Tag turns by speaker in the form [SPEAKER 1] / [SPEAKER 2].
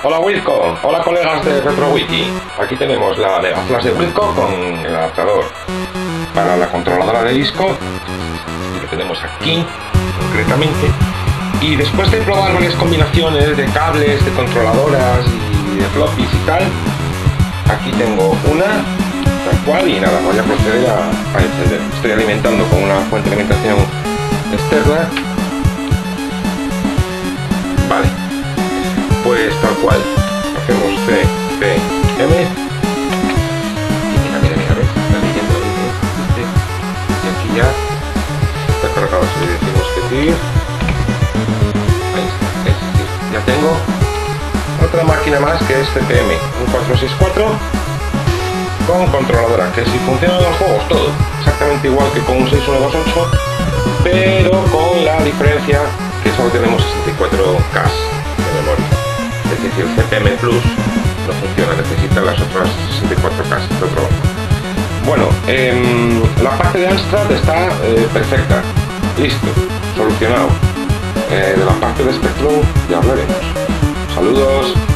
[SPEAKER 1] Hola Wilco, hola colegas de RetroWiki. Aquí tenemos la Mega Flash de Wilco con el adaptador para la controladora de disco. Lo tenemos aquí concretamente. Y después de probar varias combinaciones de cables, de controladoras y de floppies y tal, aquí tengo una tal cual y nada, voy a proceder a encender. Estoy alimentando con una fuente de alimentación externa. Vale, pues tal cual hacemos C, P, M y mira, ves, está leyendo y aquí ya está cargado. Si le decimos que sí, ahí está, ya tengo otra máquina más que es CPM, un 464 con controladora, que si funcionan los juegos todo exactamente igual que con un 6128, pero con la diferencia que solo tenemos 64K de memoria. Es decir, el CPM Plus no funciona, necesita las otras 64K de otro bando. Bueno, la parte de Amstrad está perfecta, listo, solucionado. De la parte de Spectrum ya hablaremos. Saludos.